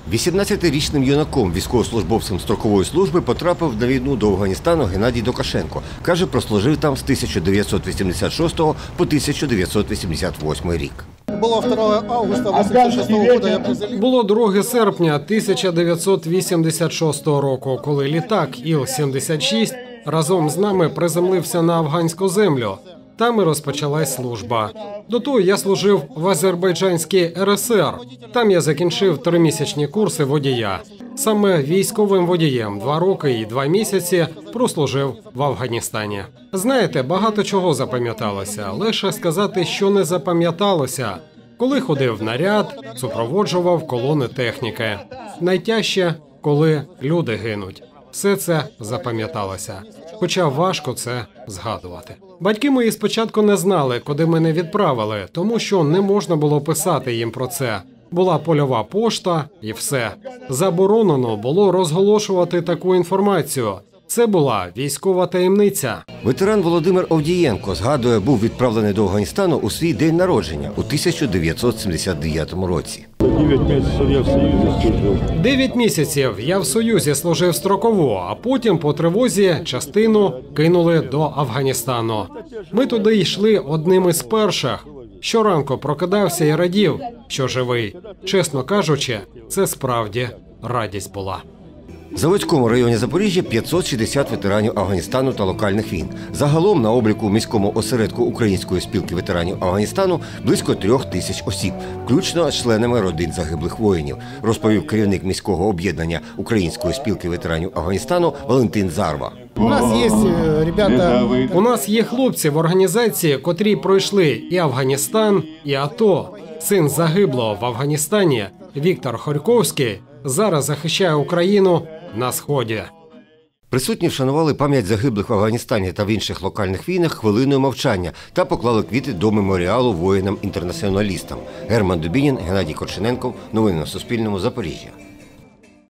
18-річним юнаком, військовослужбовцем строкової служби, потрапив на війну до Афганістану Геннадій Докашенко. Каже, прослужив там з 1986 по 1988 рік. Було 2 августа 1986 року, я приземлився. Було 2 серпня 1986 року, коли літак Іл-76 разом з нами приземлився на афганську землю. Там і розпочалась служба. До того я служив в Азербайджанській РСР. Там я закінчив 3-місячні курси водія. Саме військовим водієм 2 роки і 2 місяці прослужив в Афганістані. Знаєте, багато чого запам'яталося. Лише сказати, що не запам'яталося. Коли ходив в наряд, супроводжував колони техніки. Найтяжче, коли люди гинуть. Все це запам'яталося. Хоча важко це згадувати. Батьки мої спочатку не знали, куди мене відправили, тому що не можна було писати їм про це. Була польова пошта і все. Заборонено було розголошувати таку інформацію. Це була військова таємниця. Ветеран Володимир Овдієнко, згадує, був відправлений до Афганістану у свій день народження у 1979 році. 9 місяців я в Союзі служив. 9 місяців я в Союзі служив строково, а потім по тривозі частину кинули до Афганістану. Ми туди йшли одним із перших. Щоранку прокидався і радів, що живий. Чесно кажучи, це справді радість була. В Заводському районі Запоріжжя 560 ветеранів Афганістану та локальних війн. Загалом на обліку в міському осередку Української спілки ветеранів Афганістану близько 3000 осіб, включно з членами родин загиблих воїнів, розповів керівник міського об'єднання Української спілки ветеранів Афганістану Валентин Зарва. У нас є ребята. У нас є хлопці в організації, котрі пройшли і Афганістан, і АТО. Син загиблого в Афганістані Віктор Хорьковський зараз захищає Україну на Сході. Присутні вшанували пам'ять загиблих в Афганістані та в інших локальних війнах хвилиною мовчання та поклали квіти до меморіалу воїнам-інтернаціоналістам. Герман Дубінін, Геннадій Корчененков. Новини на Суспільному. Запоріжжя.